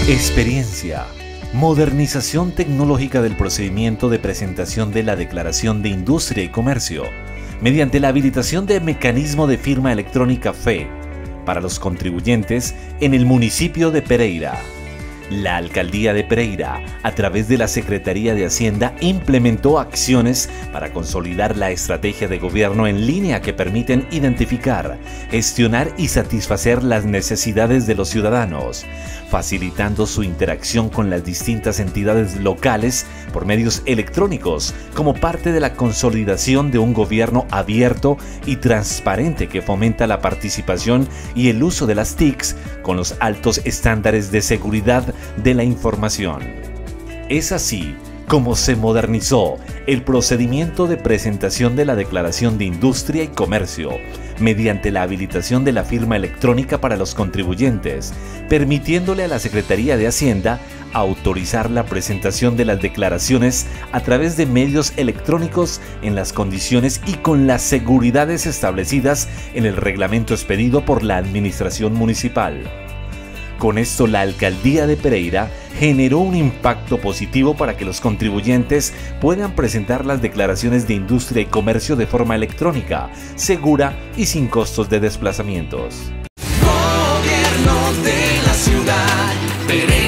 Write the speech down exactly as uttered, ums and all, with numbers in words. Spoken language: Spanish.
Experiencia. Modernización tecnológica del procedimiento de presentación de la Declaración de Industria y Comercio mediante la habilitación de mecanismo de firma electrónica F E para los contribuyentes en el municipio de Pereira. La Alcaldía de Pereira, a través de la Secretaría de Hacienda, implementó acciones para consolidar la estrategia de gobierno en línea que permiten identificar, gestionar y satisfacer las necesidades de los ciudadanos, facilitando su interacción con las distintas entidades locales por medios electrónicos, como parte de la consolidación de un gobierno abierto y transparente que fomenta la participación y el uso de las T I Cs con los altos estándares de seguridad de la información. Es así como se modernizó el procedimiento de presentación de la Declaración de Industria y Comercio mediante la habilitación de la firma electrónica para los contribuyentes, permitiéndole a la Secretaría de Hacienda autorizar la presentación de las declaraciones a través de medios electrónicos en las condiciones y con las seguridades establecidas en el reglamento expedido por la Administración Municipal. Con esto, la Alcaldía de Pereira generó un impacto positivo para que los contribuyentes puedan presentar las declaraciones de industria y comercio de forma electrónica, segura y sin costos de desplazamientos. Gobierno de la ciudad, Pereira.